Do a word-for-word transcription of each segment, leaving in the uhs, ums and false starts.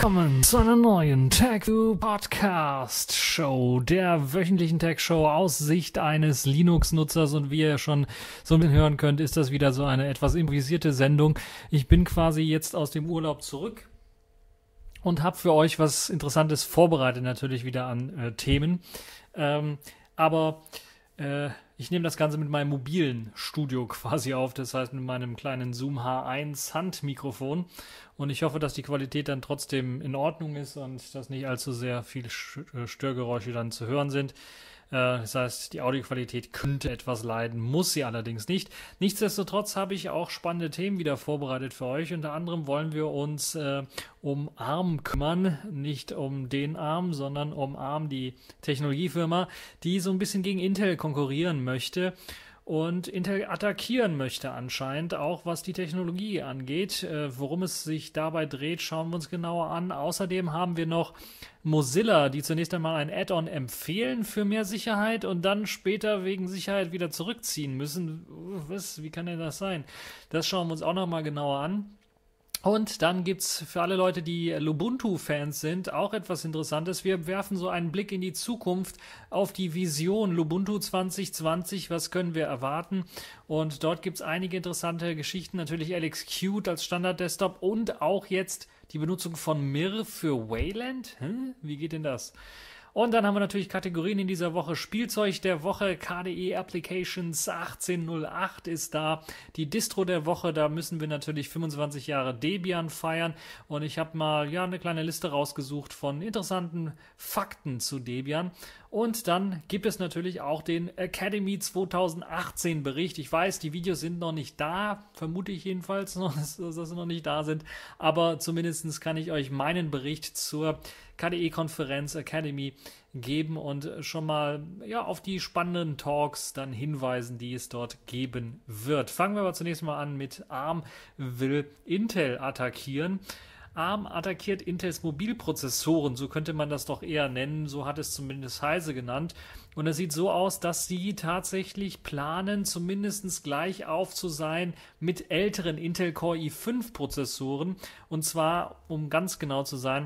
Willkommen zu einer neuen TechView-Podcast-Show, der wöchentlichen Tech-Show aus Sicht eines Linux-Nutzers. Und wie ihr schon so ein bisschen hören könnt, ist das wieder so eine etwas improvisierte Sendung. Ich bin quasi jetzt aus dem Urlaub zurück und habe für euch was Interessantes vorbereitet, natürlich wieder an äh, Themen. Ähm, aber äh, ich nehme das Ganze mit meinem mobilen Studio quasi auf, das heißt mit meinem kleinen Zoom H eins Handmikrofon. Und ich hoffe, dass die Qualität dann trotzdem in Ordnung ist und dass nicht allzu sehr viele Störgeräusche dann zu hören sind. Das heißt, die Audioqualität könnte etwas leiden, muss sie allerdings nicht. Nichtsdestotrotz habe ich auch spannende Themen wieder vorbereitet für euch. Unter anderem wollen wir uns äh, um ARM kümmern, nicht um den ARM, sondern um ARM, die Technologiefirma, die so ein bisschen gegen Intel konkurrieren möchte. Und Intel attackieren möchte anscheinend, auch was die Technologie angeht. Äh, worum es sich dabei dreht, schauen wir uns genauer an. Außerdem haben wir noch Mozilla, die zunächst einmal ein Add-on empfehlen für mehr Sicherheit und dann später wegen Sicherheit wieder zurückziehen müssen. Was? Wie kann denn das sein? Das schauen wir uns auch nochmal genauer an. Und dann gibt's für alle Leute, die Lubuntu-Fans sind, auch etwas Interessantes. Wir werfen so einen Blick in die Zukunft auf die Vision Lubuntu zwanzig zwanzig. Was können wir erwarten? Und dort gibt's einige interessante Geschichten. Natürlich L X Qt als Standard-Desktop und auch jetzt die Benutzung von Mir für Wayland. Hm? Wie geht denn das? Und dann haben wir natürlich Kategorien in dieser Woche. Spielzeug der Woche, K D E Applications achtzehn null acht ist da. Die Distro der Woche, da müssen wir natürlich fünfundzwanzig Jahre Debian feiern. Und ich habe mal ja eine kleine Liste rausgesucht von interessanten Fakten zu Debian. Und dann gibt es natürlich auch den Academy zwanzig achtzehn Bericht. Ich weiß, die Videos sind noch nicht da, vermute ich jedenfalls, dass sie noch nicht da sind. Aber zumindest kann ich euch meinen Bericht zur K D E-Konferenz Academy geben und schon mal ja, auf die spannenden Talks dann hinweisen, die es dort geben wird. Fangen wir aber zunächst mal an mit ARM will Intel attackieren. ARM attackiert Intels Mobilprozessoren, so könnte man das doch eher nennen, so hat es zumindest Heise genannt. Und es sieht so aus, dass sie tatsächlich planen, zumindest gleich auf zu sein mit älteren Intel Core i fünf Prozessoren. Und zwar, um ganz genau zu sein,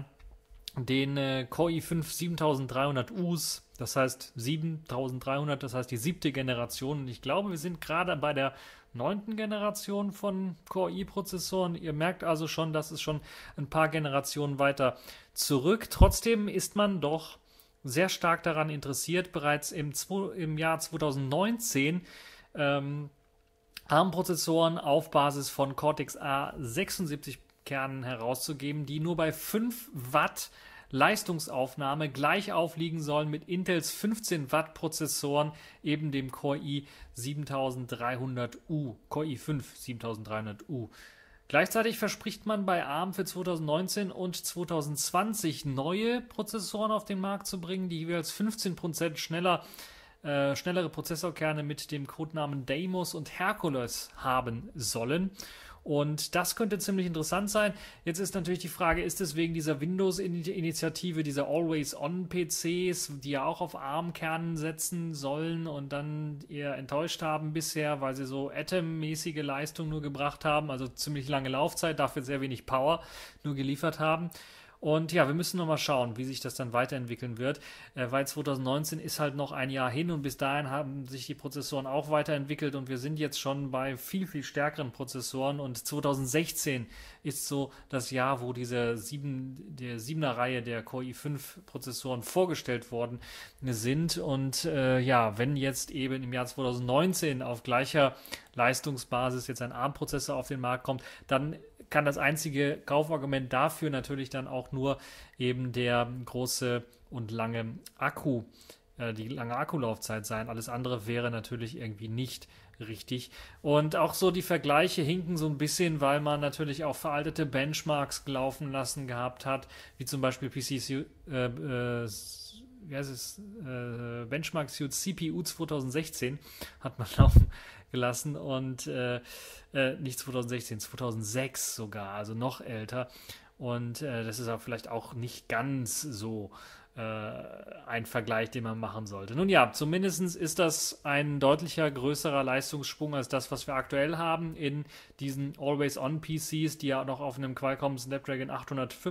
den äh, Core i fünf siebentausenddreihundert U's, das heißt siebentausenddreihundert, das heißt die siebte Generation. Und ich glaube, wir sind gerade bei der neunten Generation von Core i-Prozessoren. Ihr merkt also schon, das ist schon ein paar Generationen weiter zurück. Trotzdem ist man doch sehr stark daran interessiert, bereits im, im Jahr zweitausendneunzehn ähm, ARM-Prozessoren auf Basis von Cortex A sechsundsiebzig Kernen herauszugeben, die nur bei fünf Watt Leistungsaufnahme gleich aufliegen sollen mit Intels fünfzehn Watt Prozessoren, eben dem Core i siebentausenddreihundert U, Core i fünf siebentausenddreihundert U. Gleichzeitig verspricht man bei ARM für zweitausendneunzehn und zweitausendzwanzig neue Prozessoren auf den Markt zu bringen, die jeweils fünfzehn Prozent schneller Äh, schnellere Prozessorkerne mit dem Codenamen Deimos und Hercules haben sollen. Und das könnte ziemlich interessant sein. Jetzt ist natürlich die Frage, ist es wegen dieser Windows-Initiative, dieser Always-On-P Cs, die ja auch auf ARM-Kernen setzen sollen und dann eher enttäuscht haben bisher, weil sie so Atom-mäßige Leistung nur gebracht haben, also ziemlich lange Laufzeit, dafür sehr wenig Power nur geliefert haben. Und ja, wir müssen nochmal schauen, wie sich das dann weiterentwickeln wird, äh, weil zweitausendneunzehn ist halt noch ein Jahr hin und bis dahin haben sich die Prozessoren auch weiterentwickelt und wir sind jetzt schon bei viel, viel stärkeren Prozessoren und zweitausendsechzehn ist so das Jahr, wo diese sieben, der siebener Reihe der Core i fünf Prozessoren vorgestellt worden sind und äh, ja, wenn jetzt eben im Jahr zweitausendneunzehn auf gleicher Leistungsbasis jetzt ein ARM-Prozessor auf den Markt kommt, dann kann das einzige Kaufargument dafür natürlich dann auch nur eben der große und lange Akku, äh, die lange Akkulaufzeit sein. Alles andere wäre natürlich irgendwie nicht richtig. Und auch so die Vergleiche hinken so ein bisschen, weil man natürlich auch veraltete Benchmarks laufen lassen gehabt hat, wie zum Beispiel P C äh, äh, wie heißt es, äh, Benchmark Suite C P U zweitausendsechzehn hat man laufen gelassen und äh, äh, nicht zweitausendsechzehn, zweitausendsechs sogar, also noch älter. Und äh, das ist auch vielleicht auch nicht ganz so äh, ein Vergleich, den man machen sollte. Nun ja, zumindest ist das ein deutlicher größerer Leistungssprung als das, was wir aktuell haben in diesen Always-On-P Cs, die ja noch auf einem Qualcomm Snapdragon achthundertfünfzig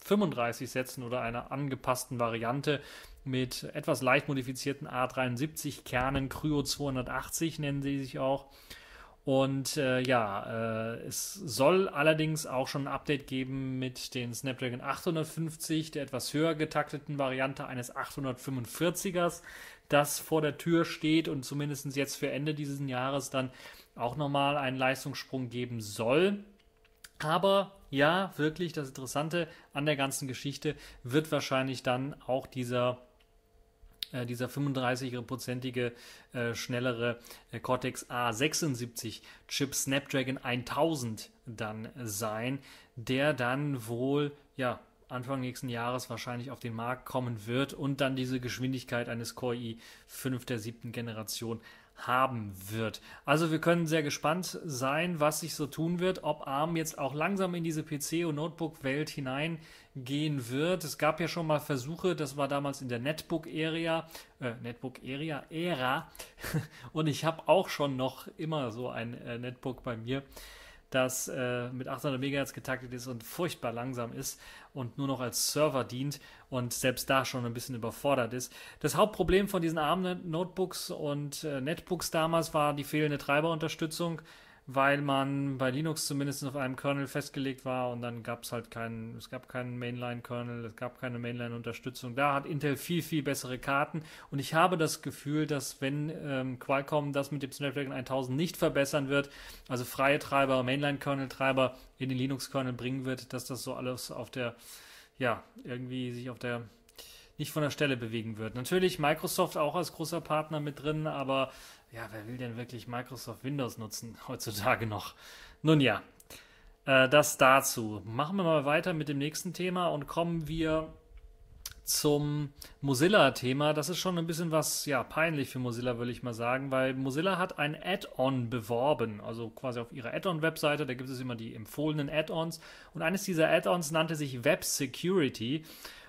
fünfunddreißig setzen oder einer angepassten Variante mit etwas leicht modifizierten A dreiundsiebzig Kernen, Kryo zweihundertachtzig nennen sie sich auch. Und äh, ja, äh, es soll allerdings auch schon ein Update geben mit den Snapdragon achthundertfünfzig, der etwas höher getakteten Variante eines achthundertfünfundvierzigers, das vor der Tür steht und zumindest jetzt für Ende dieses Jahres dann auch nochmal einen Leistungssprung geben soll. Aber ja, wirklich das Interessante an der ganzen Geschichte wird wahrscheinlich dann auch dieser Äh, dieser fünfunddreißig-prozentige äh, schnellere äh, Cortex A sechsundsiebzig Chip Snapdragon tausend dann sein, der dann wohl ja Anfang nächsten Jahres wahrscheinlich auf den Markt kommen wird und dann diese Geschwindigkeit eines Core i fünf der siebten Generation haben wird. Also wir können sehr gespannt sein, was sich so tun wird, ob ARM jetzt auch langsam in diese P C- und Notebook-Welt hineingehen wird. Es gab ja schon mal Versuche, das war damals in der Netbook-Ära, äh, Netbook-Ära, Ära, und ich habe auch schon noch immer so ein äh, Netbook bei mir, das äh, mit achthundert Megahertz getaktet ist und furchtbar langsam ist und nur noch als Server dient und selbst da schon ein bisschen überfordert ist. Das Hauptproblem von diesen ARM-Notebooks und äh, Netbooks damals war die fehlende Treiberunterstützung, weil man bei Linux zumindest auf einem Kernel festgelegt war und dann gab es halt keinen, es gab keinen Mainline-Kernel, es gab keine Mainline-Unterstützung. Da hat Intel viel, viel bessere Karten und ich habe das Gefühl, dass wenn ähm, Qualcomm das mit dem Snapdragon tausend nicht verbessern wird, also freie Treiber, Mainline-Kernel-Treiber in den Linux-Kernel bringen wird, dass das so alles auf der, ja, irgendwie sich auf der nicht von der Stelle bewegen wird. Natürlich Microsoft auch als großer Partner mit drin, aber ja, wer will denn wirklich Microsoft Windows nutzen heutzutage noch? Nun ja, äh, das dazu. Machen wir mal weiter mit dem nächsten Thema und kommen wir zum Mozilla-Thema. Das ist schon ein bisschen was, ja, peinlich für Mozilla, würde ich mal sagen, weil Mozilla hat ein Add-on beworben, also quasi auf ihrer Add-on-Webseite, da gibt es immer die empfohlenen Add-ons und eines dieser Add-ons nannte sich Web Security.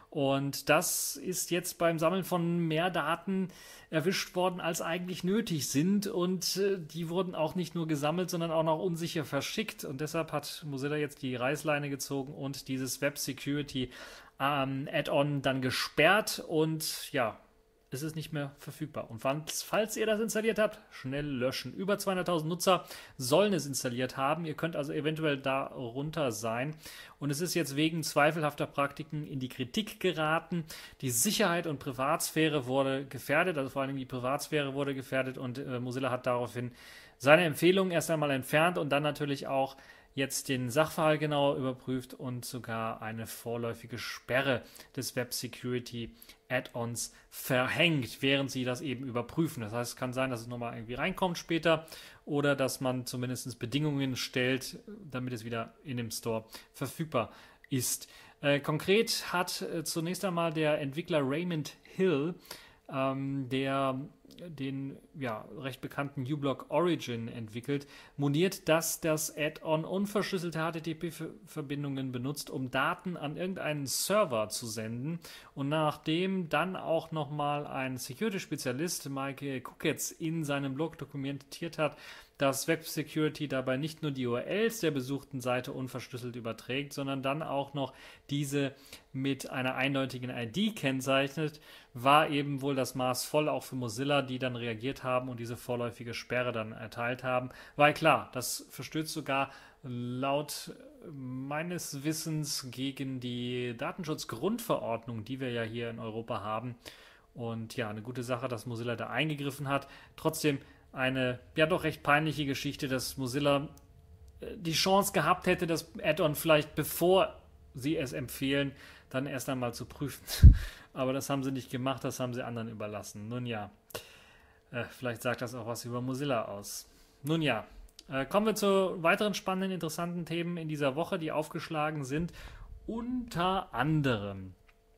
Und das ist jetzt beim Sammeln von mehr Daten erwischt worden, als eigentlich nötig sind. Und äh, die wurden auch nicht nur gesammelt, sondern auch noch unsicher verschickt. Und deshalb hat Mozilla jetzt die Reißleine gezogen und dieses Web Security ähm, Add-on dann gesperrt. Und ja, es ist nicht mehr verfügbar. Und falls, falls ihr das installiert habt, schnell löschen. Über zweihunderttausend Nutzer sollen es installiert haben. Ihr könnt also eventuell darunter sein. Und es ist jetzt wegen zweifelhafter Praktiken in die Kritik geraten. Die Sicherheit und Privatsphäre wurde gefährdet, also vor allem die Privatsphäre wurde gefährdet. Und äh, Mozilla hat daraufhin seine Empfehlungen erst einmal entfernt und dann natürlich auch jetzt den Sachverhalt genauer überprüft und sogar eine vorläufige Sperre des Web Security Add-ons verhängt, während sie das eben überprüfen. Das heißt, es kann sein, dass es nochmal irgendwie reinkommt später oder dass man zumindest Bedingungen stellt, damit es wieder in dem Store verfügbar ist. Äh, konkret hat äh, zunächst einmal der Entwickler Raymond Hill, ähm, der den ja, recht bekannten uBlock Origin entwickelt, moniert, dass das Add-on unverschlüsselte H T T P-Verbindungen benutzt, um Daten an irgendeinen Server zu senden. Und nachdem dann auch nochmal ein Security-Spezialist, Mike Kuketz, in seinem Blog dokumentiert hat, dass Web Security dabei nicht nur die U R Ls der besuchten Seite unverschlüsselt überträgt, sondern dann auch noch diese mit einer eindeutigen I D kennzeichnet, war eben wohl das Maß voll auch für Mozilla, die dann reagiert haben und diese vorläufige Sperre dann erteilt haben. Weil klar, das verstößt sogar laut meines Wissens gegen die Datenschutzgrundverordnung, die wir ja hier in Europa haben. Und ja, eine gute Sache, dass Mozilla da eingegriffen hat. Trotzdem eine ja doch recht peinliche Geschichte, dass Mozilla die Chance gehabt hätte, das Add-on vielleicht bevor sie es empfehlen, dann erst einmal zu prüfen. Aber das haben sie nicht gemacht, das haben sie anderen überlassen. Nun ja, äh, vielleicht sagt das auch was über Mozilla aus. Nun ja, äh, kommen wir zu weiteren spannenden, interessanten Themen in dieser Woche, die aufgeschlagen sind. Unter anderem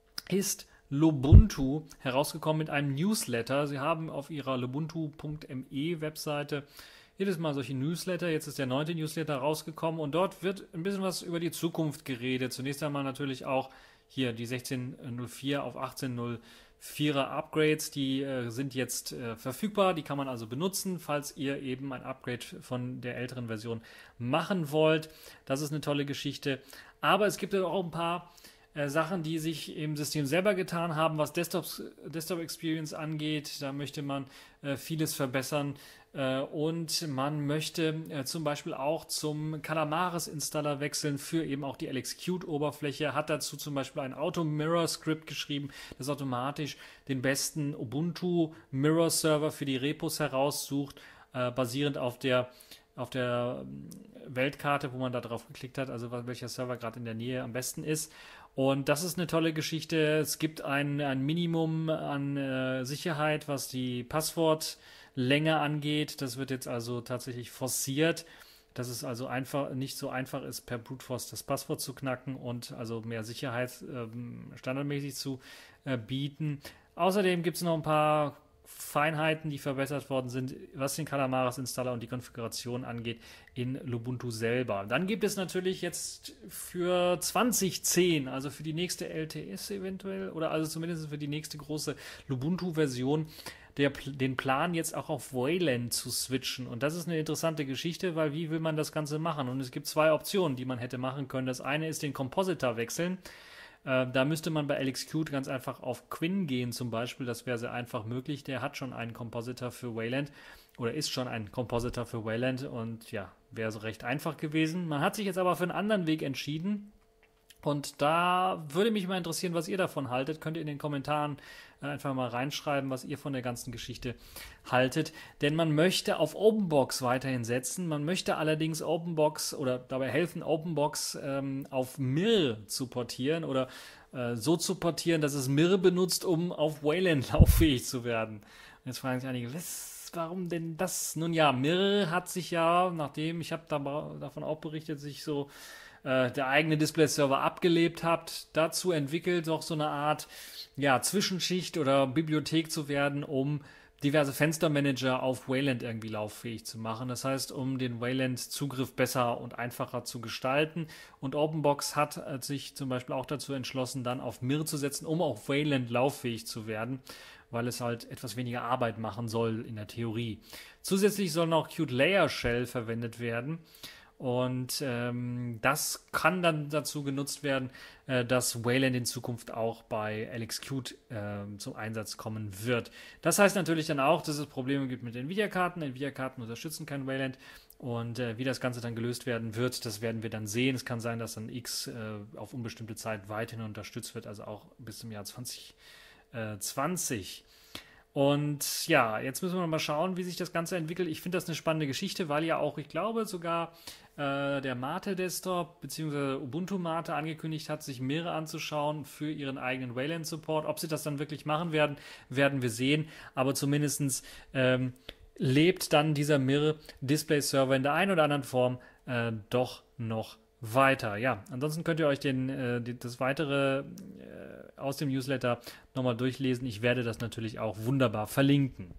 ist Lubuntu herausgekommen mit einem Newsletter. Sie haben auf ihrer lubuntu punkt me Webseite jedes Mal solche Newsletter. Jetzt ist der neunte Newsletter rausgekommen und dort wird ein bisschen was über die Zukunft geredet. Zunächst einmal natürlich auch hier die sechzehn Punkt null vier auf achtzehn Punkt null vierer Upgrades, die äh, sind jetzt äh, verfügbar. Die kann man also benutzen, falls ihr eben ein Upgrade von der älteren Version machen wollt. Das ist eine tolle Geschichte. Aber es gibt ja auch ein paar Äh, Sachen, die sich im System selber getan haben, was Desktops, Desktop Experience angeht. Da möchte man äh, vieles verbessern. Äh, und man möchte äh, zum Beispiel auch zum Calamares-Installer wechseln für eben auch die LXQt-Oberfläche. Hat dazu zum Beispiel ein Auto-Mirror-Skript geschrieben, das automatisch den besten Ubuntu-Mirror-Server für die Repos heraussucht, äh, basierend auf der auf der Weltkarte, wo man da drauf geklickt hat, also welcher Server gerade in der Nähe am besten ist. Und das ist eine tolle Geschichte. Es gibt ein, ein Minimum an äh, Sicherheit, was die Passwortlänge angeht. Das wird jetzt also tatsächlich forciert, dass es also einfach nicht so einfach ist, per Brute Force das Passwort zu knacken und also mehr Sicherheit ähm, standardmäßig zu äh, bieten. Außerdem gibt es noch ein paar Feinheiten, die verbessert worden sind, was den Calamares-Installer und die Konfiguration angeht in Lubuntu selber. Dann gibt es natürlich jetzt für zwanzig zehn, also für die nächste L T S eventuell, oder also zumindest für die nächste große Lubuntu-Version, der, den Plan jetzt auch auf Wayland zu switchen. Und das ist eine interessante Geschichte, weil wie will man das Ganze machen? Und es gibt zwei Optionen, die man hätte machen können. Das eine ist den Compositor wechseln. Äh, da müsste man bei LXQt ganz einfach auf Quinn gehen zum Beispiel, das wäre sehr einfach möglich. Der hat schon einen Compositor für Wayland oder ist schon ein Compositor für Wayland und ja, wäre so recht einfach gewesen. Man hat sich jetzt aber für einen anderen Weg entschieden und da würde mich mal interessieren, was ihr davon haltet. Könnt ihr in den Kommentaren äh, einfach mal reinschreiben, was ihr von der ganzen Geschichte haltet. Denn man möchte auf Openbox weiterhin setzen. Man möchte allerdings Openbox oder dabei helfen, Openbox ähm, auf Mir zu portieren oder äh, so zu portieren, dass es Mir benutzt, um auf Wayland lauffähig zu werden. Und jetzt fragen sich einige, was, warum denn das? Nun ja, Mir hat sich ja, nachdem, ich habe da, davon auch berichtet, sich so der eigene Display-Server abgelebt hat, dazu entwickelt, doch so eine Art ja, Zwischenschicht oder Bibliothek zu werden, um diverse Fenstermanager auf Wayland irgendwie lauffähig zu machen. Das heißt, um den Wayland-Zugriff besser und einfacher zu gestalten. Und Openbox hat sich zum Beispiel auch dazu entschlossen, dann auf Mir zu setzen, um auf Wayland lauffähig zu werden, weil es halt etwas weniger Arbeit machen soll in der Theorie. Zusätzlich soll noch Qt Layer Shell verwendet werden. Und ähm, das kann dann dazu genutzt werden, äh, dass Wayland in Zukunft auch bei LXQt äh, zum Einsatz kommen wird. Das heißt natürlich dann auch, dass es Probleme gibt mit Nvidia-Karten. Nvidia-Karten unterstützen kein Wayland. Und äh, wie das Ganze dann gelöst werden wird, das werden wir dann sehen. Es kann sein, dass dann X äh, auf unbestimmte Zeit weiterhin unterstützt wird, also auch bis zum Jahr zwanzig zwanzig. Und ja, jetzt müssen wir mal schauen, wie sich das Ganze entwickelt. Ich finde das eine spannende Geschichte, weil ja auch, ich glaube, sogar äh, der Mate Desktop bzw. Ubuntu Mate angekündigt hat, sich Mir anzuschauen für ihren eigenen Wayland-Support. Ob sie das dann wirklich machen werden, werden wir sehen. Aber zumindest ähm, lebt dann dieser Mir Display-Server in der einen oder anderen Form äh, doch noch weiter. Ja, ansonsten könnt ihr euch den, äh, die, das weitere äh, aus dem Newsletter nochmal durchlesen. Ich werde das natürlich auch wunderbar verlinken.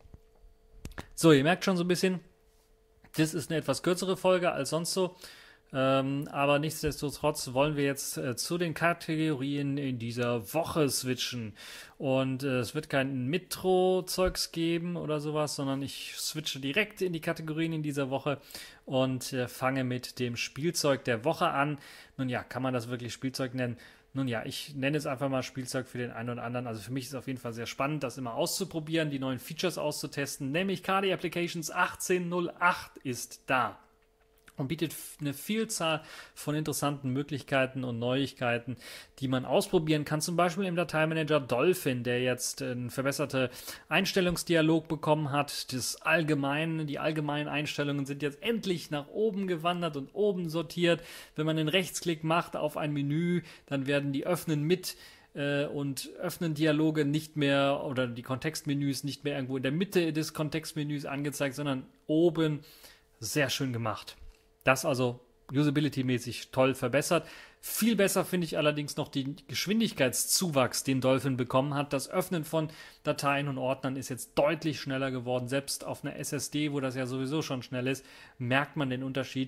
So, ihr merkt schon so ein bisschen, das ist eine etwas kürzere Folge als sonst so. Ähm, aber nichtsdestotrotz wollen wir jetzt äh, zu den Kategorien in dieser Woche switchen. Und äh, es wird kein Metro-Zeugs geben oder sowas, sondern ich switche direkt in die Kategorien in dieser Woche und äh, fange mit dem Spielzeug der Woche an. Nun ja, kann man das wirklich Spielzeug nennen? Nun ja, ich nenne es einfach mal Spielzeug für den einen oder anderen. Also für mich ist es auf jeden Fall sehr spannend, das immer auszuprobieren, die neuen Features auszutesten. Nämlich K D Applications achtzehn null acht ist da und bietet eine Vielzahl von interessanten Möglichkeiten und Neuigkeiten, die man ausprobieren kann. Zum Beispiel im Dateimanager Dolphin, der jetzt einen verbesserten Einstellungsdialog bekommen hat. Das allgemeine, die allgemeinen Einstellungen sind jetzt endlich nach oben gewandert und oben sortiert. Wenn man den Rechtsklick macht auf ein Menü, dann werden die Öffnen mit äh, und öffnen Dialoge nicht mehr oder die Kontextmenüs nicht mehr irgendwo in der Mitte des Kontextmenüs angezeigt, sondern oben. Sehr schön gemacht. Das also usability-mäßig toll verbessert. Viel besser finde ich allerdings noch den Geschwindigkeitszuwachs, den Dolphin bekommen hat. Das Öffnen von Dateien und Ordnern ist jetzt deutlich schneller geworden. Selbst auf einer S S D, wo das ja sowieso schon schnell ist, merkt man den Unterschied.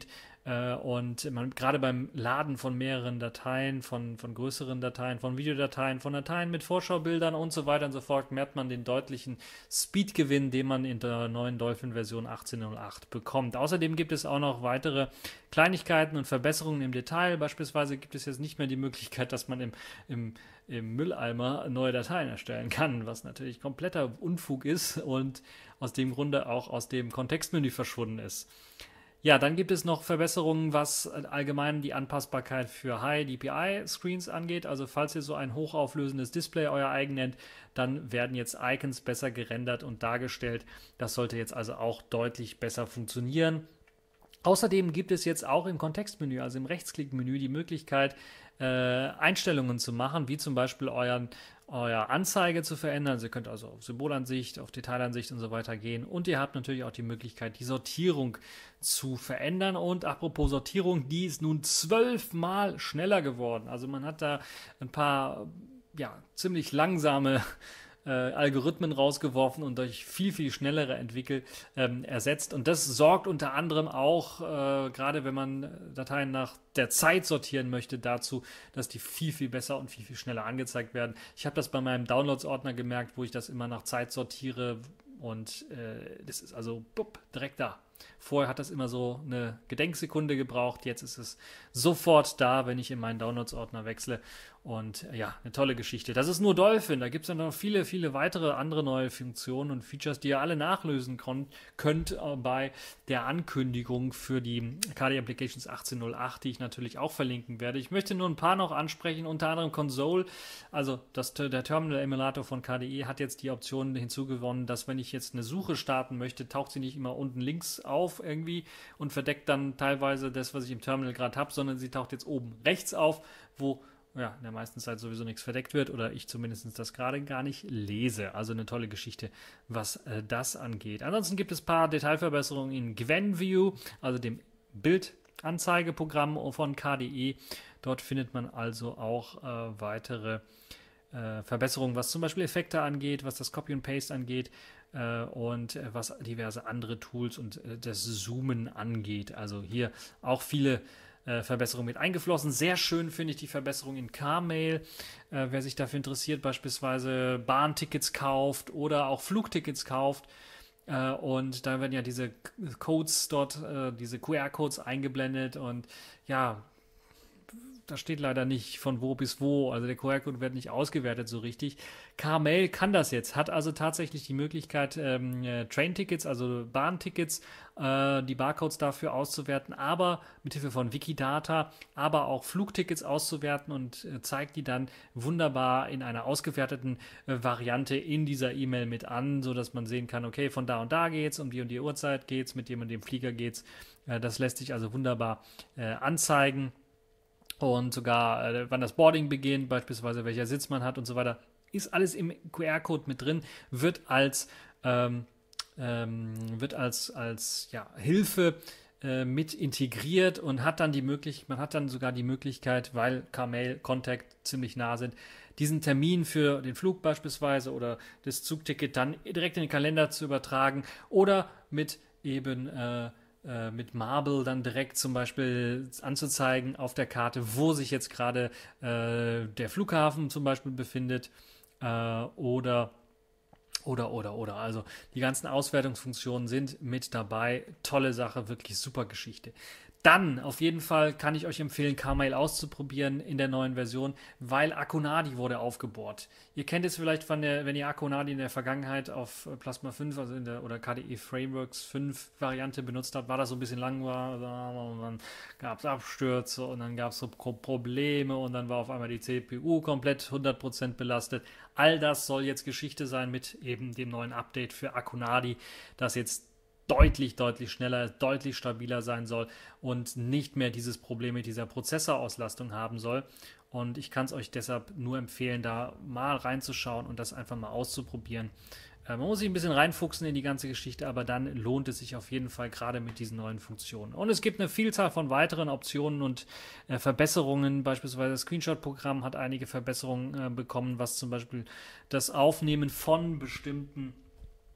Äh, und man, gerade beim Laden von mehreren Dateien, von, von größeren Dateien, von Videodateien, von Dateien mit Vorschaubildern und so weiter und so fort, merkt man den deutlichen Speedgewinn, den man in der neuen Dolphin-Version achtzehn Punkt null acht bekommt. Außerdem gibt es auch noch weitere Kleinigkeiten und Verbesserungen im Detail. Beispielsweise gibt es jetzt nicht mehr die Möglichkeit, dass man im, im, im Mülleimer neue Dateien erstellen kann, was natürlich kompletter Unfug ist und aus dem Grunde auch aus dem Kontextmenü verschwunden ist. Ja, dann gibt es noch Verbesserungen, was allgemein die Anpassbarkeit für High-D P I-Screens angeht. Also falls ihr so ein hochauflösendes Display euer eigen nennt, dann werden jetzt Icons besser gerendert und dargestellt. Das sollte jetzt also auch deutlich besser funktionieren. Außerdem gibt es jetzt auch im Kontextmenü, also im Rechtsklickmenü, die Möglichkeit, äh, Einstellungen zu machen, wie zum Beispiel euren, euer Anzeige zu verändern. Also ihr könnt also auf Symbolansicht, auf Detailansicht und so weiter gehen. Und ihr habt natürlich auch die Möglichkeit, die Sortierung zu verändern. Und apropos Sortierung, die ist nun zwölfmal schneller geworden. Also man hat da ein paar, ja, ziemlich langsame Äh, Algorithmen rausgeworfen und durch viel, viel schnellere entwickelt, ähm, ersetzt. Und das sorgt unter anderem auch, äh, gerade wenn man Dateien nach der Zeit sortieren möchte, dazu, dass die viel, viel besser und viel, viel schneller angezeigt werden. Ich habe das bei meinem Downloads-Ordner gemerkt, wo ich das immer nach Zeit sortiere und äh, das ist also bupp, direkt da. Vorher hat das immer so eine Gedenksekunde gebraucht, jetzt ist es sofort da, wenn ich in meinen Downloads-Ordner wechsle. Und ja, eine tolle Geschichte. Das ist nur Dolphin, da gibt es dann noch viele, viele weitere andere neue Funktionen und Features, die ihr alle nachlösen könnt äh, bei der Ankündigung für die K D E Applications achtzehn Punkt null acht, die ich natürlich auch verlinken werde. Ich möchte nur ein paar noch ansprechen, unter anderem Console, also das, der Terminal-Emulator von K D E hat jetzt die Option hinzugewonnen, dass wenn ich jetzt eine Suche starten möchte, taucht sie nicht immer unten links auf irgendwie und verdeckt dann teilweise das, was ich im Terminal gerade habe, sondern sie taucht jetzt oben rechts auf, wo ja, in der meisten Zeit sowieso nichts verdeckt wird oder ich zumindest das gerade gar nicht lese. Also eine tolle Geschichte, was äh, das angeht. Ansonsten gibt es ein paar Detailverbesserungen in GwenView, also dem Bildanzeigeprogramm von K D E. Dort findet man also auch äh, weitere äh, Verbesserungen, was zum Beispiel Effekte angeht, was das Copy und Paste angeht äh, und äh, was diverse andere Tools und äh, das Zoomen angeht. Also hier auch viele Verbesserung mit eingeflossen. Sehr schön finde ich die Verbesserung in Carmail. Äh, wer sich dafür interessiert, beispielsweise Bahntickets kauft oder auch Flugtickets kauft. Äh, und da werden ja diese Codes dort, äh, diese Q R-Codes eingeblendet und ja, da steht leider nicht von wo bis wo, also der Q R-Code wird nicht ausgewertet so richtig. Carmail kann das jetzt, hat also tatsächlich die Möglichkeit, ähm, äh, Train-Tickets, also Bahntickets, äh, die Barcodes dafür auszuwerten, aber mit Hilfe von Wikidata, aber auch Flugtickets auszuwerten und äh, zeigt die dann wunderbar in einer ausgewerteten äh, Variante in dieser E-Mail mit an, sodass man sehen kann, okay, von da und da geht's, um die und die Uhrzeit geht's, mit dem und dem Flieger geht's. Äh, das lässt sich also wunderbar äh, anzeigen. Und sogar, äh, wann das Boarding beginnt, beispielsweise welcher Sitz man hat und so weiter, ist alles im Q R-Code mit drin, wird als, ähm, ähm, wird als, als ja, Hilfe äh, mit integriert und hat dann die Möglichkeit, man hat dann sogar die Möglichkeit, weil Carmail, Contact ziemlich nah sind, diesen Termin für den Flug beispielsweise oder das Zugticket dann direkt in den Kalender zu übertragen oder mit eben äh, mit Marble dann direkt zum Beispiel anzuzeigen auf der Karte, wo sich jetzt gerade äh, der Flughafen zum Beispiel befindet äh, oder oder oder oder also die ganzen Auswertungsfunktionen sind mit dabei. Tolle Sache, wirklich super Geschichte. Dann auf jeden Fall kann ich euch empfehlen, Carmail auszuprobieren in der neuen Version, weil Akonadi wurde aufgebohrt. Ihr kennt es vielleicht, von der, wenn ihr Akonadi in der Vergangenheit auf Plasma fünf also in der, oder K D E Frameworks fünf Variante benutzt habt, war das so ein bisschen langweilig und dann gab es Abstürze und dann gab es so Probleme und dann war auf einmal die C P U komplett hundert Prozent belastet. All das soll jetzt Geschichte sein mit eben dem neuen Update für Akonadi, das jetzt deutlich, deutlich schneller, deutlich stabiler sein soll und nicht mehr dieses Problem mit dieser Prozessorauslastung haben soll. Und ich kann es euch deshalb nur empfehlen, da mal reinzuschauen und das einfach mal auszuprobieren. Äh, man muss sich ein bisschen reinfuchsen in die ganze Geschichte, aber dann lohnt es sich auf jeden Fall gerade mit diesen neuen Funktionen. Und es gibt eine Vielzahl von weiteren Optionen und äh, Verbesserungen. Beispielsweise das Screenshot-Programm hat einige Verbesserungen äh, bekommen, was zum Beispiel das Aufnehmen von bestimmten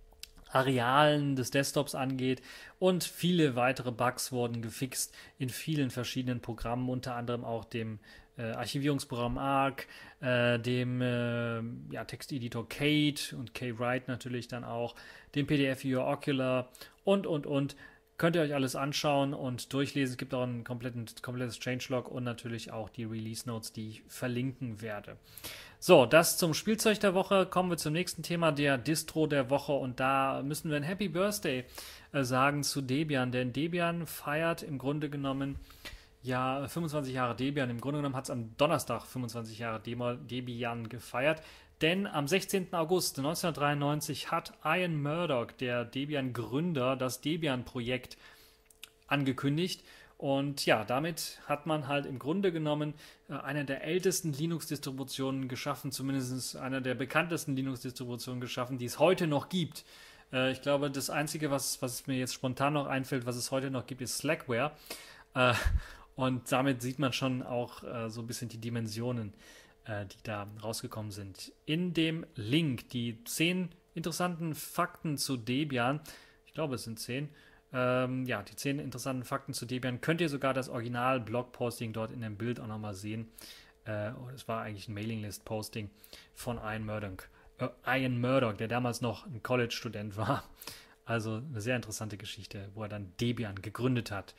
Arealen des Desktops angeht, und viele weitere Bugs wurden gefixt in vielen verschiedenen Programmen, unter anderem auch dem äh, Archivierungsprogramm Arc, äh, dem äh, ja, Texteditor Kate und Kwrite natürlich dann auch, dem P D F-Viewer Ocular und, und, und. Könnt ihr euch alles anschauen und durchlesen. Es gibt auch ein kompletten, komplettes Changelog und natürlich auch die Release Notes, die ich verlinken werde. So, das zum Spielzeug der Woche. Kommen wir zum nächsten Thema, der Distro der Woche. Und da müssen wir ein Happy Birthday äh, sagen zu Debian. Denn Debian feiert im Grunde genommen ja fünfundzwanzig Jahre Debian. Im Grunde genommen hat es am Donnerstag fünfundzwanzig Jahre Debian gefeiert. Denn am sechzehnten August neunzehnhundertdreiundneunzig hat Ian Murdoch, der Debian-Gründer, das Debian-Projekt angekündigt. Und ja, damit hat man halt im Grunde genommen äh, eine der ältesten Linux-Distributionen geschaffen, zumindest einer der bekanntesten Linux-Distributionen geschaffen, die es heute noch gibt. Äh, ich glaube, das Einzige, was, was mir jetzt spontan noch einfällt, was es heute noch gibt, ist Slackware. Äh, und damit sieht man schon auch äh, so ein bisschen die Dimensionen, äh, die da rausgekommen sind. In dem Link die zehn interessanten Fakten zu Debian, ich glaube, es sind zehn, Ähm, ja, die zehn interessanten Fakten zu Debian, könnt ihr sogar das Original-Blog-Posting dort in dem Bild auch nochmal sehen. Äh, es war eigentlich ein Mailing-List-Posting von Ian Murdoch, äh, Ian Murdoch, der damals noch ein College-Student war. Also eine sehr interessante Geschichte, wo er dann Debian gegründet hat.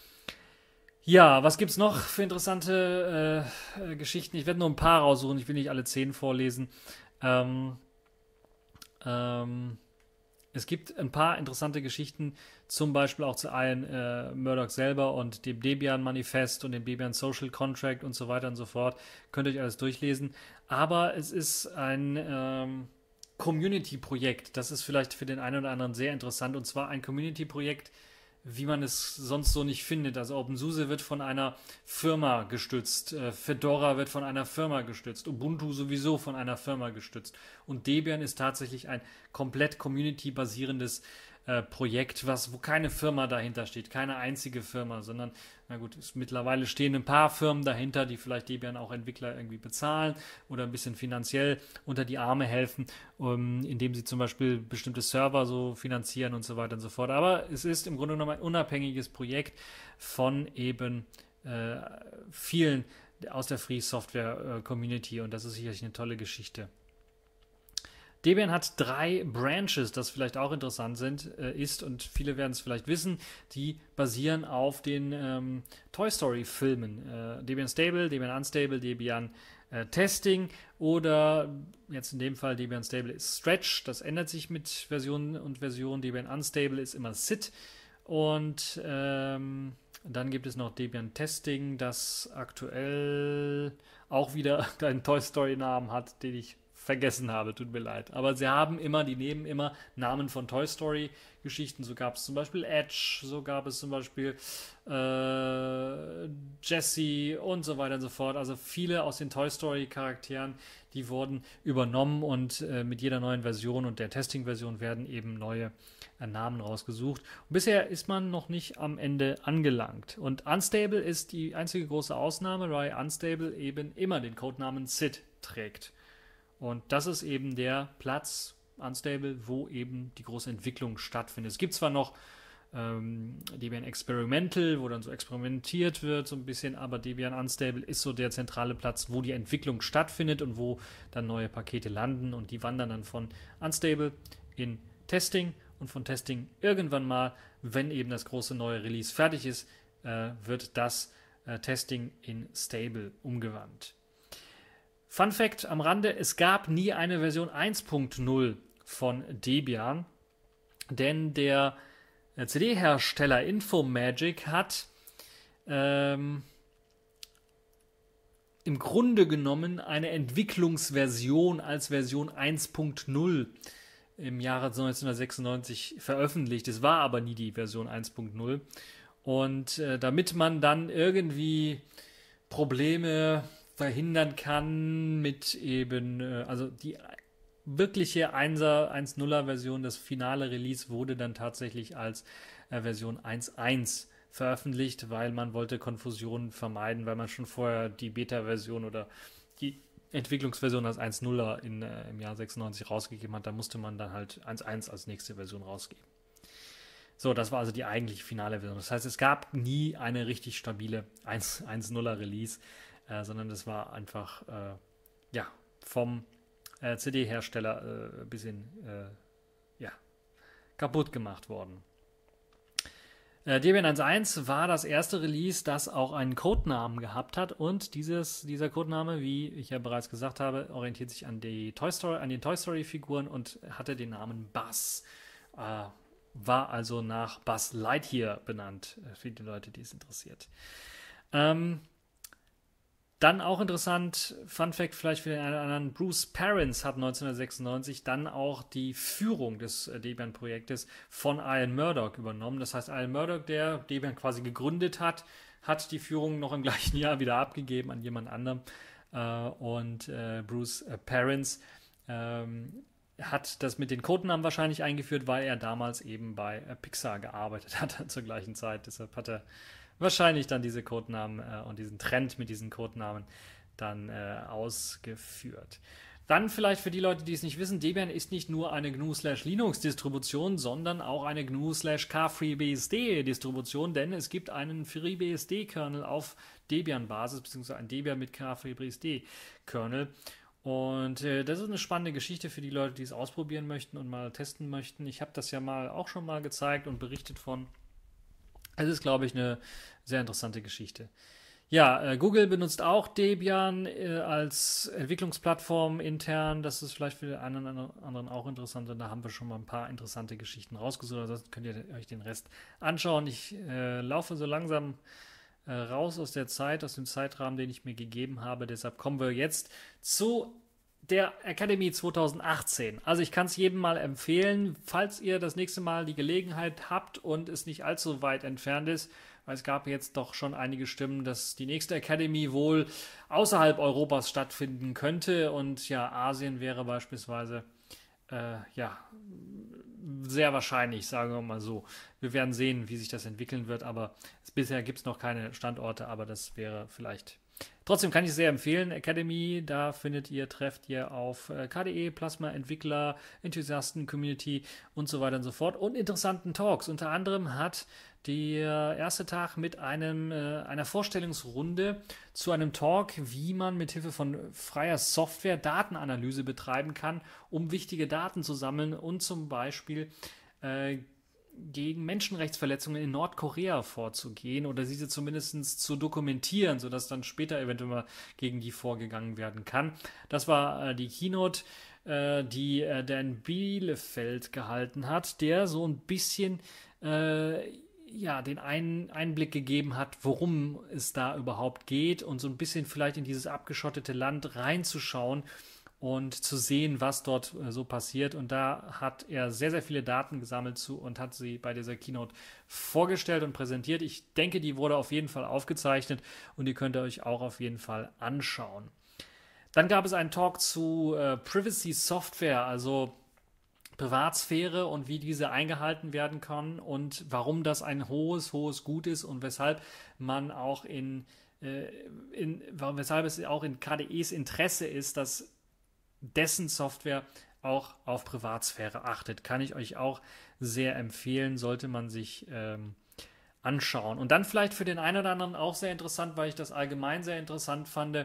Ja, was gibt's noch für interessante äh, äh, Geschichten? Ich werde nur ein paar raussuchen, ich will nicht alle zehn vorlesen. Ähm, ähm, Es gibt ein paar interessante Geschichten, zum Beispiel auch zu Ian äh, Murdoch selber und dem Debian-Manifest und dem Debian Social Contract und so weiter und so fort. Könnt ihr euch alles durchlesen. Aber es ist ein ähm, Community-Projekt. Das ist vielleicht für den einen oder anderen sehr interessant. Und zwar ein Community-Projekt, wie man es sonst so nicht findet. Also OpenSUSE wird von einer Firma gestützt, äh, Fedora wird von einer Firma gestützt, Ubuntu sowieso von einer Firma gestützt. Und Debian ist tatsächlich ein komplett community-basierendes äh, Projekt, was, wo keine Firma dahinter steht, keine einzige Firma, sondern, na gut, es, mittlerweile stehen ein paar Firmen dahinter, die vielleicht Debian auch Entwickler irgendwie bezahlen oder ein bisschen finanziell unter die Arme helfen, um, indem sie zum Beispiel bestimmte Server so finanzieren und so weiter und so fort. Aber es ist im Grunde genommen ein unabhängiges Projekt von eben äh, vielen aus der Free Software äh, Community, und das ist sicherlich eine tolle Geschichte. Debian hat drei Branches, das vielleicht auch interessant sind, äh, ist, und viele werden es vielleicht wissen, die basieren auf den ähm, Toy Story Filmen. Äh, Debian Stable, Debian Unstable, Debian äh, Testing oder jetzt in dem Fall Debian Stable ist Stretch. Das ändert sich mit Version und Version. Debian Unstable ist immer S I T. Und ähm, dann gibt es noch Debian Testing, das aktuell auch wieder einen Toy Story Namen hat, den ich vergessen habe, tut mir leid. Aber sie haben immer, die nehmen immer Namen von Toy Story Geschichten. So gab es zum Beispiel Edge, so gab es zum Beispiel äh, Jessie und so weiter und so fort. Also viele aus den Toy Story Charakteren, die wurden übernommen, und äh, mit jeder neuen Version und der Testing-Version werden eben neue äh, Namen rausgesucht. Und bisher ist man noch nicht am Ende angelangt. Und Unstable ist die einzige große Ausnahme, weil Unstable eben immer den Codenamen S I D trägt. Und das ist eben der Platz, Unstable, wo eben die große Entwicklung stattfindet. Es gibt zwar noch ähm, Debian Experimental, wo dann so experimentiert wird, so ein bisschen, aber Debian Unstable ist so der zentrale Platz, wo die Entwicklung stattfindet und wo dann neue Pakete landen, und die wandern dann von Unstable in Testing, und von Testing irgendwann mal, wenn eben das große neue Release fertig ist, äh, wird das äh, Testing in Stable umgewandelt. Fun Fact am Rande, es gab nie eine Version eins Punkt null von Debian, denn der C D-Hersteller Infomagic hat ähm, im Grunde genommen eine Entwicklungsversion als Version eins Punkt null im Jahre neunzehnhundertsechsundneunzig veröffentlicht. Es war aber nie die Version eins Punkt null. Und äh, damit man dann irgendwie Probleme verhindern kann mit eben, also die wirkliche Einser, eins Punkt nuller Version, das finale Release wurde dann tatsächlich als äh, Version eins Punkt eins veröffentlicht, weil man wollte Konfusionen vermeiden, weil man schon vorher die Beta-Version oder die Entwicklungsversion als eins Punkt null in, äh, im Jahr sechsundneunzig rausgegeben hat, da musste man dann halt eins Punkt eins als nächste Version rausgeben. So, das war also die eigentliche finale Version. Das heißt, es gab nie eine richtig stabile eins Punkt null Release, äh, sondern das war einfach äh, ja, vom äh, C D-Hersteller äh, ein bisschen äh, ja, kaputt gemacht worden. Äh, Debian eins Punkt eins war das erste Release, das auch einen Codenamen gehabt hat, und dieses, dieser Codename, wie ich ja bereits gesagt habe, orientiert sich an, die Toy Story, an den Toy Story-Figuren und hatte den Namen Buzz. Äh, war also nach Buzz Lightyear benannt, für die Leute, die es interessiert. Ähm, dann auch interessant, Fun Fact vielleicht für den einen oder anderen, Bruce Perens hat neunzehnhundertsechsundneunzig dann auch die Führung des Debian-Projektes von Ian Murdoch übernommen. Das heißt, Ian Murdoch, der Debian quasi gegründet hat, hat die Führung noch im gleichen Jahr wieder abgegeben an jemand anderem. Äh, und äh, Bruce Perens ähm, hat das mit den Codenamen wahrscheinlich eingeführt, weil er damals eben bei äh, Pixar gearbeitet hat zur gleichen Zeit. Deshalb hat er wahrscheinlich dann diese Codenamen äh, und diesen Trend mit diesen Codenamen dann äh, ausgeführt. Dann vielleicht für die Leute, die es nicht wissen, Debian ist nicht nur eine G N U/Linux-Distribution, sondern auch eine G N U/KFreeBSD-Distribution, denn es gibt einen FreeBSD-Kernel auf Debian-Basis, beziehungsweise ein Debian mit KFreeBSD-Kernel. Und äh, das ist eine spannende Geschichte für die Leute, die es ausprobieren möchten und mal testen möchten. Ich habe das ja mal auch schon mal gezeigt und berichtet von. Es ist, glaube ich, eine sehr interessante Geschichte. Ja, äh, Google benutzt auch Debian äh, als Entwicklungsplattform intern. Das ist vielleicht für den einen oder anderen auch interessant. Und da haben wir schon mal ein paar interessante Geschichten rausgesucht. Ansonsten könnt ihr euch den Rest anschauen. Ich äh, laufe so langsam äh, raus aus der Zeit, aus dem Zeitrahmen, den ich mir gegeben habe. Deshalb kommen wir jetzt zu der Academy zweitausendachtzehn. Also ich kann es jedem mal empfehlen, falls ihr das nächste Mal die Gelegenheit habt und es nicht allzu weit entfernt ist, weil es gab jetzt doch schon einige Stimmen, dass die nächste Academy wohl außerhalb Europas stattfinden könnte, und ja, Asien wäre beispielsweise äh, ja sehr wahrscheinlich, sagen wir mal so. Wir werden sehen, wie sich das entwickeln wird, aber es, bisher gibt es noch keine Standorte, aber das wäre vielleicht. Trotzdem kann ich es sehr empfehlen. Academy, da findet ihr, trefft ihr auf K D E, Plasma, Entwickler, Enthusiasten, Community und so weiter und so fort. Und interessanten Talks. Unter anderem hat der erste Tag mit einem, äh, einer Vorstellungsrunde zu einem Talk, wie man mithilfe von freier Software Datenanalyse betreiben kann, um wichtige Daten zu sammeln und zum Beispiel äh, gegen Menschenrechtsverletzungen in Nordkorea vorzugehen oder diese zumindest zu dokumentieren, sodass dann später eventuell mal gegen die vorgegangen werden kann. Das war äh, die Keynote, äh, die äh, der in Bielefeld gehalten hat, der so ein bisschen äh, ja, den einen Einblick gegeben hat, worum es da überhaupt geht, und so ein bisschen vielleicht in dieses abgeschottete Land reinzuschauen und zu sehen, was dort äh, so passiert. Und da hat er sehr, sehr viele Daten gesammelt zu und hat sie bei dieser Keynote vorgestellt und präsentiert. Ich denke, die wurde auf jeden Fall aufgezeichnet und die könnt ihr euch auch auf jeden Fall anschauen. Dann gab es einen Talk zu äh, Privacy Software, also Privatsphäre und wie diese eingehalten werden kann und warum das ein hohes, hohes Gut ist und weshalb man auch in, äh, in weshalb es auch in K D Es Interesse ist, dass dessen Software auch auf Privatsphäre achtet. Kann ich euch auch sehr empfehlen, sollte man sich ähm, anschauen. Und dann vielleicht für den einen oder anderen auch sehr interessant, weil ich das allgemein sehr interessant fand,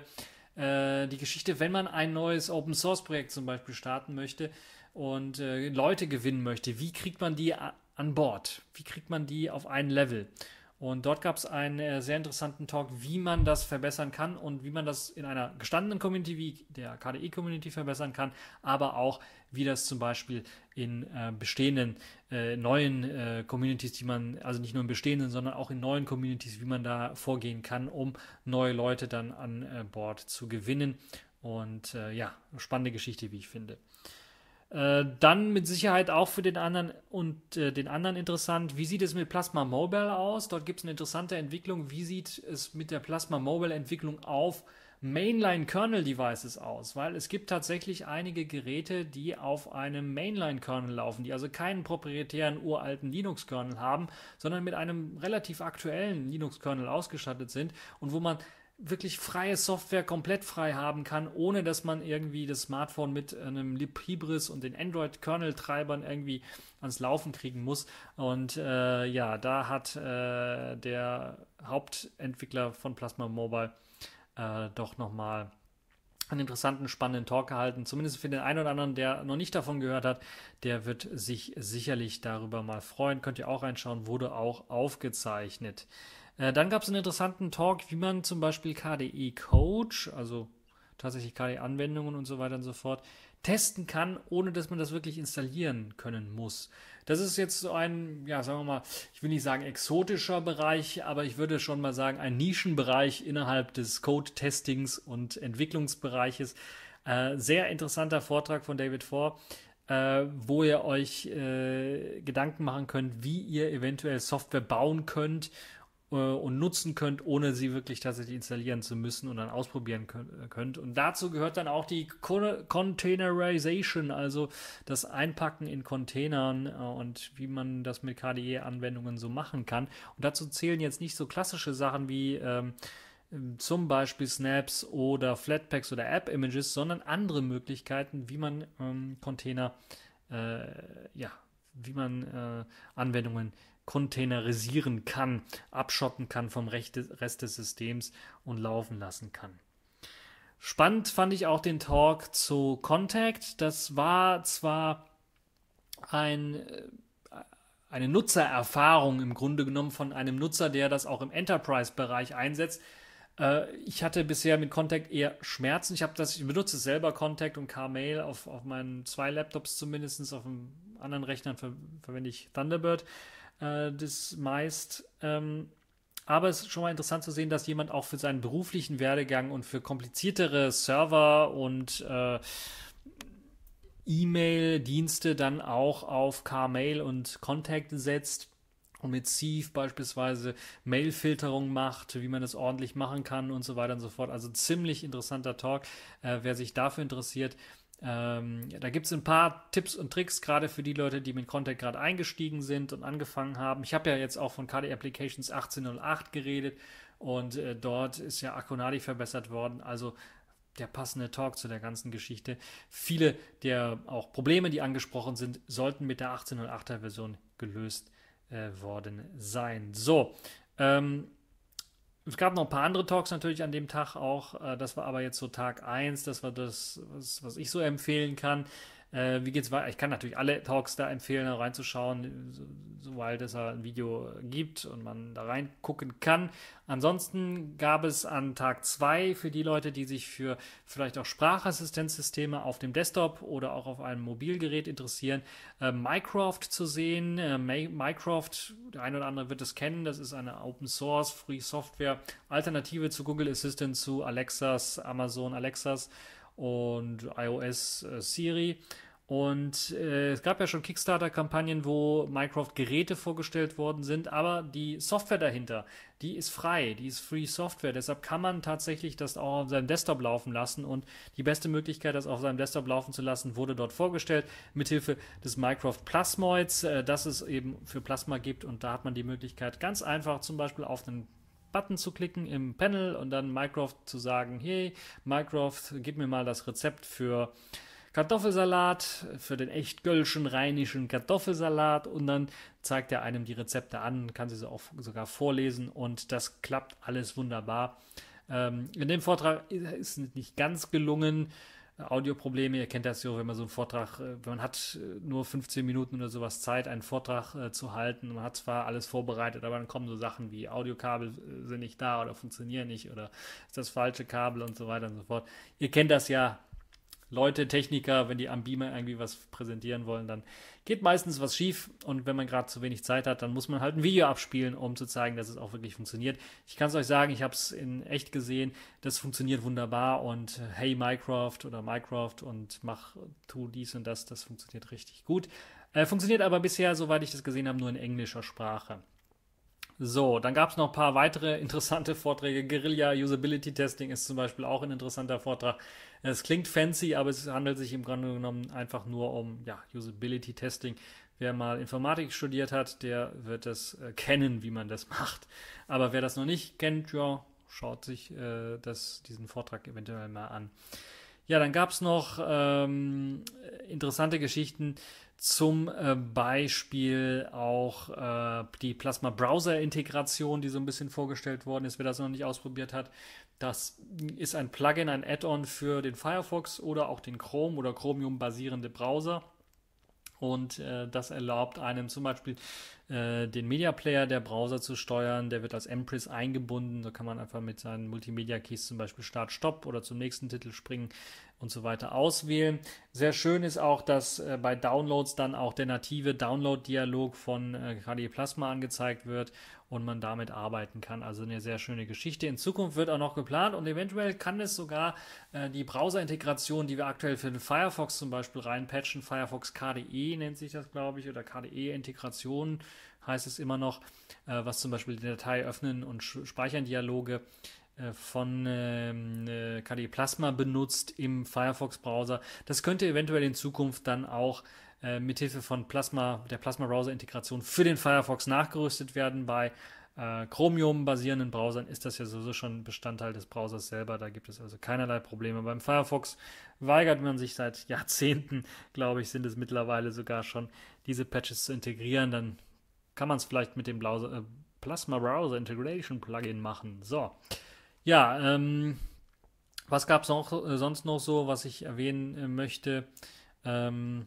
äh, die Geschichte, wenn man ein neues Open-Source-Projekt zum Beispiel starten möchte und äh, Leute gewinnen möchte, wie kriegt man die a- an Bord? Wie kriegt man die auf ein Level? Und dort gab es einen äh, sehr interessanten Talk, wie man das verbessern kann und wie man das in einer gestandenen Community wie der K D E-Community verbessern kann, aber auch wie das zum Beispiel in äh, bestehenden äh, neuen äh, Communities, die man, also nicht nur in bestehenden, sondern auch in neuen Communities, wie man da vorgehen kann, um neue Leute dann an äh, Bord zu gewinnen. Und äh, ja, eine spannende Geschichte, wie ich finde. Dann mit Sicherheit auch für den anderen und äh, den anderen interessant. Wie sieht es mit Plasma Mobile aus? Dort gibt es eine interessante Entwicklung. Wie sieht es mit der Plasma Mobile Entwicklung auf Mainline Kernel Devices aus? Weil es gibt tatsächlich einige Geräte, die auf einem Mainline Kernel laufen, die also keinen proprietären uralten Linux Kernel haben, sondern mit einem relativ aktuellen Linux Kernel ausgestattet sind und wo man wirklich freie Software komplett frei haben kann, ohne dass man irgendwie das Smartphone mit einem Libris und den Android-Kernel-Treibern irgendwie ans Laufen kriegen muss. Und äh, ja, da hat äh, der Hauptentwickler von Plasma Mobile äh, doch nochmal einen interessanten, spannenden Talk gehalten. Zumindest für den einen oder anderen, der noch nicht davon gehört hat, der wird sich sicherlich darüber mal freuen. Könnt ihr auch reinschauen, wurde auch aufgezeichnet. Äh, dann gab es einen interessanten Talk, wie man zum Beispiel K D E-Coach, also tatsächlich K D E-Anwendungen und so weiter und so fort, testen kann, ohne dass man das wirklich installieren können muss. Das ist jetzt so ein, ja, sagen wir mal, ich will nicht sagen exotischer Bereich, aber ich würde schon mal sagen, ein Nischenbereich innerhalb des Code-Testings und Entwicklungsbereiches. Äh, sehr interessanter Vortrag von David Four, äh, wo ihr euch äh, Gedanken machen könnt, wie ihr eventuell Software bauen könnt und nutzen könnt, ohne sie wirklich tatsächlich installieren zu müssen und dann ausprobieren könnt. Und dazu gehört dann auch die Containerization, also das Einpacken in Containern und wie man das mit K D E-Anwendungen so machen kann. Und dazu zählen jetzt nicht so klassische Sachen wie ähm, zum Beispiel Snaps oder Flatpaks oder App-Images, sondern andere Möglichkeiten, wie man ähm, Container, äh, ja, wie man äh, Anwendungen containerisieren kann, abschotten kann vom Rest des Systems und laufen lassen kann. Spannend fand ich auch den Talk zu Contact. Das war zwar ein, eine Nutzererfahrung im Grunde genommen von einem Nutzer, der das auch im Enterprise-Bereich einsetzt. Ich hatte bisher mit Contact eher Schmerzen. Ich habe das, ich benutze selber Contact und Carmail auf, auf meinen zwei Laptops zumindest. Auf dem anderen Rechnern ver, verwende ich Thunderbird. Das meist. Ähm, aber es ist schon mal interessant zu sehen, dass jemand auch für seinen beruflichen Werdegang und für kompliziertere Server und äh, E-Mail-Dienste dann auch auf Carmail und Contact setzt und mit Sieve beispielsweise Mail-Filterung macht, wie man das ordentlich machen kann und so weiter und so fort. Also ziemlich interessanter Talk. Äh, wer sich dafür interessiert, Ähm, ja, da gibt es ein paar Tipps und Tricks, gerade für die Leute, die mit Contact gerade eingestiegen sind und angefangen haben. Ich habe ja jetzt auch von K D Applications achtzehn null acht geredet und äh, dort ist ja Akonadi verbessert worden, also der passende Talk zu der ganzen Geschichte. Viele der auch Probleme, die angesprochen sind, sollten mit der achtzehn null achter Version gelöst äh, worden sein. So, ähm, es gab noch ein paar andere Talks natürlich an dem Tag auch. Das war aber jetzt so Tag eins. Das war das, was, was ich so empfehlen kann. Äh, wie geht's weiter? Ich kann natürlich alle Talks da empfehlen, da reinzuschauen, soweit es ein Video gibt und man da reingucken kann. Ansonsten gab es an Tag zwei für die Leute, die sich für vielleicht auch Sprachassistenzsysteme auf dem Desktop oder auch auf einem Mobilgerät interessieren, äh, Mycroft zu sehen. Äh, Mycroft, der eine oder andere wird es kennen, das ist eine Open Source Free Software Alternative zu Google Assistant, zu Alexas, Amazon Alexas und iOS äh, Siri. Und äh, es gab ja schon Kickstarter-Kampagnen, wo Mycroft Geräte vorgestellt worden sind, aber die Software dahinter, die ist frei, die ist Free Software. Deshalb kann man tatsächlich das auch auf seinem Desktop laufen lassen und die beste Möglichkeit, das auf seinem Desktop laufen zu lassen, wurde dort vorgestellt, mithilfe des Mycroft Plasmoids, äh, das es eben für Plasma gibt, und da hat man die Möglichkeit, ganz einfach zum Beispiel auf einen Button zu klicken im Panel und dann Mycroft zu sagen, hey, Mycroft, gib mir mal das Rezept für Kartoffelsalat, für den echt gölschen, rheinischen Kartoffelsalat, und dann zeigt er einem die Rezepte an, kann sie so auch sogar vorlesen, und das klappt alles wunderbar. Ähm, in dem Vortrag ist es nicht ganz gelungen, Audioprobleme, ihr kennt das ja, wenn man so einen Vortrag, man hat nur fünfzehn Minuten oder sowas Zeit, einen Vortrag äh, zu halten, man hat zwar alles vorbereitet, aber dann kommen so Sachen wie Audiokabel sind nicht da oder funktionieren nicht oder ist das falsche Kabel und so weiter und so fort. Ihr kennt das ja, Leute, Techniker, wenn die am Beamer irgendwie was präsentieren wollen, dann geht meistens was schief, und wenn man gerade zu wenig Zeit hat, dann muss man halt ein Video abspielen, um zu zeigen, dass es auch wirklich funktioniert. Ich kann es euch sagen, ich habe es in echt gesehen, das funktioniert wunderbar, und hey Mycroft oder Mycroft und mach, tu dies und das, das funktioniert richtig gut. Äh, funktioniert aber bisher, soweit ich das gesehen habe, nur in englischer Sprache. So, dann gab es noch ein paar weitere interessante Vorträge. Guerilla Usability Testing ist zum Beispiel auch ein interessanter Vortrag. Es klingt fancy, aber es handelt sich im Grunde genommen einfach nur um ja, Usability Testing. Wer mal Informatik studiert hat, der wird das äh, kennen, wie man das macht. Aber wer das noch nicht kennt, ja, schaut sich äh, das, diesen Vortrag eventuell mal an. Ja, dann gab es noch ähm, interessante Geschichten, zum äh, Beispiel auch äh, die Plasma-Browser-Integration, die so ein bisschen vorgestellt worden ist, wer das noch nicht ausprobiert hat. Das ist ein Plugin, ein Add-on für den Firefox oder auch den Chrome oder Chromium-basierende Browser. Und äh, das erlaubt einem zum Beispiel äh, den Media Player der Browser zu steuern. Der wird als Empress eingebunden. Da kann man einfach mit seinen Multimedia-Keys zum Beispiel Start, Stopp oder zum nächsten Titel springen und so weiter auswählen. Sehr schön ist auch, dass äh, bei Downloads dann auch der native Download-Dialog von äh, K D E Plasma angezeigt wird und man damit arbeiten kann. Also eine sehr schöne Geschichte. In Zukunft wird auch noch geplant und eventuell kann es sogar äh, die Browser-Integration, die wir aktuell für den Firefox zum Beispiel reinpatchen, Firefox K D E nennt sich das, glaube ich, oder K D E-Integration heißt es immer noch, äh, was zum Beispiel die Datei öffnen und speichern Dialoge äh, von ähm, äh, K D E Plasma benutzt im Firefox-Browser. Das könnte eventuell in Zukunft dann auch äh, mithilfe von Plasma, der Plasma-Browser-Integration für den Firefox nachgerüstet werden. Bei äh, Chromium-basierenden Browsern ist das ja sowieso schon Bestandteil des Browsers selber. Da gibt es also keinerlei Probleme. Beim Firefox weigert man sich seit Jahrzehnten, glaube ich, sind es mittlerweile sogar schon, diese Patches zu integrieren. Dann kann man es vielleicht mit dem Browser, äh, Plasma Browser Integration Plugin machen. So, ja, ähm, was gab es äh, sonst noch so, was ich erwähnen äh, möchte? Ähm,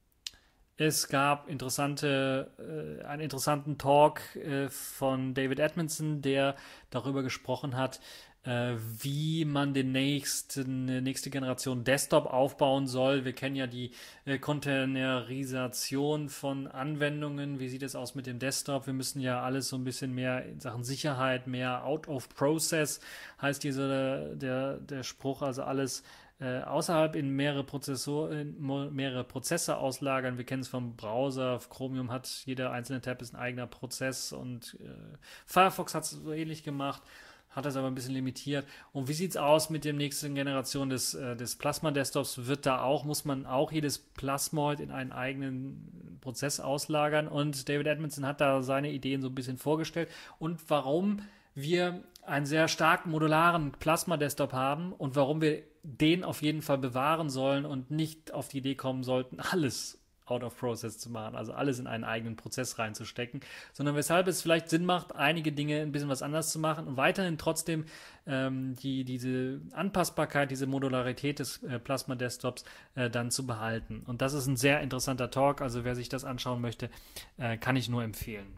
es gab interessante, äh, einen interessanten Talk äh, von David Edmondson, der darüber gesprochen hat, äh, wie man den nächsten, nächste Generation Desktop aufbauen soll. Wir kennen ja die äh, Containerisation von Anwendungen. Wie sieht es aus mit dem Desktop? Wir müssen ja alles so ein bisschen mehr in Sachen Sicherheit, mehr out of process, heißt dieser der, der Spruch, also alles äh, außerhalb in mehrere Prozessor, in mehrere Prozesse auslagern. Wir kennen es vom Browser. Chromium hat, jeder einzelne Tab ist ein eigener Prozess und äh, Firefox hat es so ähnlich gemacht. Hat das aber ein bisschen limitiert. Und wie sieht es aus mit der nächsten Generation des, äh, des Plasma-Desktops? Wird da auch, muss man auch jedes Plasmoid in einen eigenen Prozess auslagern? Und David Edmondson hat da seine Ideen so ein bisschen vorgestellt. Und warum wir einen sehr stark modularen Plasma-Desktop haben und warum wir den auf jeden Fall bewahren sollen und nicht auf die Idee kommen sollten, alles out of process zu machen, also alles in einen eigenen Prozess reinzustecken, sondern weshalb es vielleicht Sinn macht, einige Dinge ein bisschen was anders zu machen und weiterhin trotzdem ähm, die, diese Anpassbarkeit, diese Modularität des äh, Plasma-Desktops äh, dann zu behalten. Und das ist ein sehr interessanter Talk, also wer sich das anschauen möchte, äh, kann ich nur empfehlen.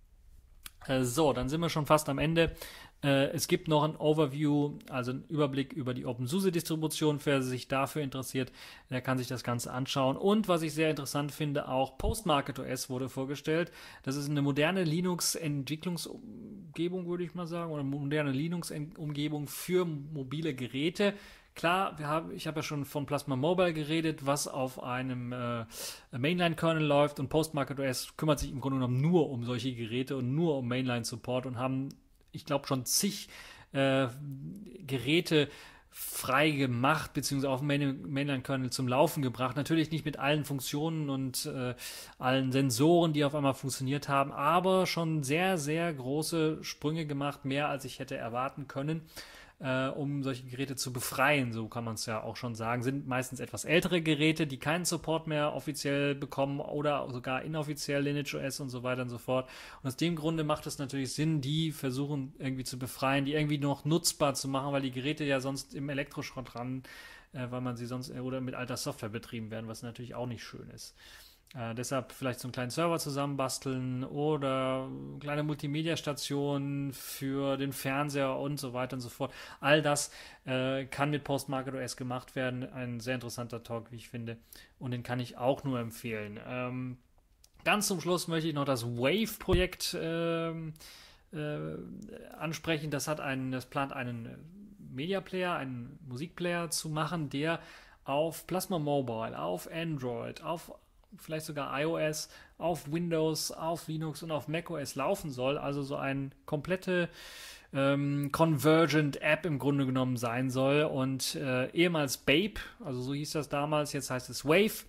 Äh, so, dann sind wir schon fast am Ende. Es gibt noch ein Overview, also einen Überblick über die OpenSUSE-Distribution, wer sich dafür interessiert, der kann sich das Ganze anschauen. Und was ich sehr interessant finde, auch PostMarketOS wurde vorgestellt. Das ist eine moderne Linux-Entwicklungsumgebung, würde ich mal sagen, oder eine moderne Linux-Umgebung für mobile Geräte. Klar, wir haben, ich habe ja schon von Plasma Mobile geredet, was auf einem äh, Mainline-Kernel läuft, und PostMarketOS kümmert sich im Grunde genommen nur um solche Geräte und nur um Mainline-Support und haben, ich glaube, schon zig äh, Geräte frei gemacht, beziehungsweise auf dem Main- Mainline-Kernel zum Laufen gebracht. Natürlich nicht mit allen Funktionen und äh, allen Sensoren, die auf einmal funktioniert haben, aber schon sehr, sehr große Sprünge gemacht, mehr als ich hätte erwarten können, äh, um solche Geräte zu befreien, so kann man es ja auch schon sagen. Sind meistens etwas ältere Geräte, die keinen Support mehr offiziell bekommen oder sogar inoffiziell LineageOS und so weiter und so fort. Und aus dem Grunde macht es natürlich Sinn, die versuchen irgendwie zu befreien, die irgendwie noch nutzbar zu machen, weil die Geräte ja sonst im Elektroschrott ran, äh, weil man sie sonst äh, oder mit alter Software betrieben werden, was natürlich auch nicht schön ist. Äh, deshalb vielleicht so einen kleinen Server zusammenbasteln oder kleine Multimedia-Stationen für den Fernseher und so weiter und so fort. All das äh, kann mit PostMarketOS gemacht werden. Ein sehr interessanter Talk, wie ich finde. Und den kann ich auch nur empfehlen. Ähm, ganz zum Schluss möchte ich noch das Wave-Projekt ähm, äh, ansprechen. Das hat einen, das plant einen Media-Player, einen Musikplayer zu machen, der auf Plasma Mobile, auf Android, auf vielleicht sogar iOS, auf Windows, auf Linux und auf macOS laufen soll. Also so eine komplette ähm, Convergent App im Grunde genommen sein soll. Und äh, ehemals Babe, also so hieß das damals, jetzt heißt es Wave.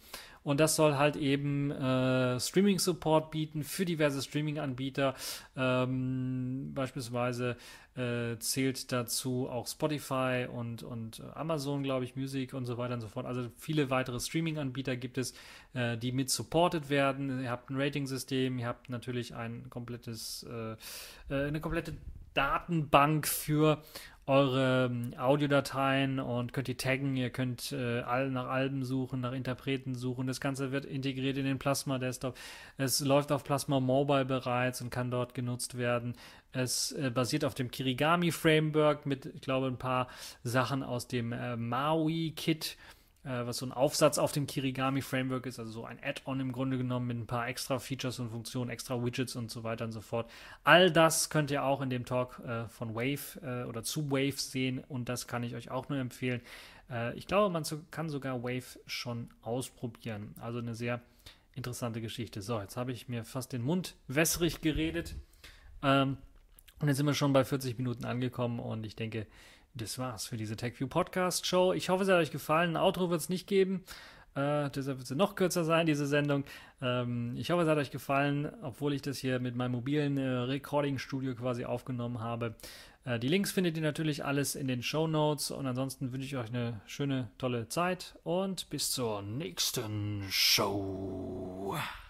Und das soll halt eben äh, Streaming-Support bieten für diverse Streaming-Anbieter. Ähm, beispielsweise äh, zählt dazu auch Spotify und, und Amazon, glaube ich, Music und so weiter und so fort. Also viele weitere Streaming-Anbieter gibt es, äh, die mit supported werden. Ihr habt ein Rating-System, ihr habt natürlich ein komplettes, äh, eine komplette Datenbank für eure Audiodateien und könnt die taggen, ihr könnt äh, all, nach Alben suchen, nach Interpreten suchen. Das Ganze wird integriert in den Plasma Desktop. Es läuft auf Plasma Mobile bereits und kann dort genutzt werden. Es äh, basiert auf dem Kirigami Framework mit, ich glaube, ein paar Sachen aus dem äh, Maui Kit, was so ein Aufsatz auf dem Kirigami-Framework ist, also so ein Add-on im Grunde genommen mit ein paar extra Features und Funktionen, extra Widgets und so weiter und so fort. All das könnt ihr auch in dem Talk äh, von Wave äh, oder zu Wave sehen und das kann ich euch auch nur empfehlen. Äh, ich glaube, man so, kann sogar Wave schon ausprobieren. Also eine sehr interessante Geschichte. So, jetzt habe ich mir fast den Mund wässrig geredet ähm, und jetzt sind wir schon bei vierzig Minuten angekommen und ich denke, das war's für diese TechView Podcast Show. Ich hoffe, es hat euch gefallen. Ein Outro wird es nicht geben. Äh, deshalb wird sie noch kürzer sein, diese Sendung. Ähm, ich hoffe, es hat euch gefallen, obwohl ich das hier mit meinem mobilen äh, Recording-Studio quasi aufgenommen habe. Äh, die Links findet ihr natürlich alles in den Shownotes. Und ansonsten wünsche ich euch eine schöne, tolle Zeit. Und bis zur nächsten Show.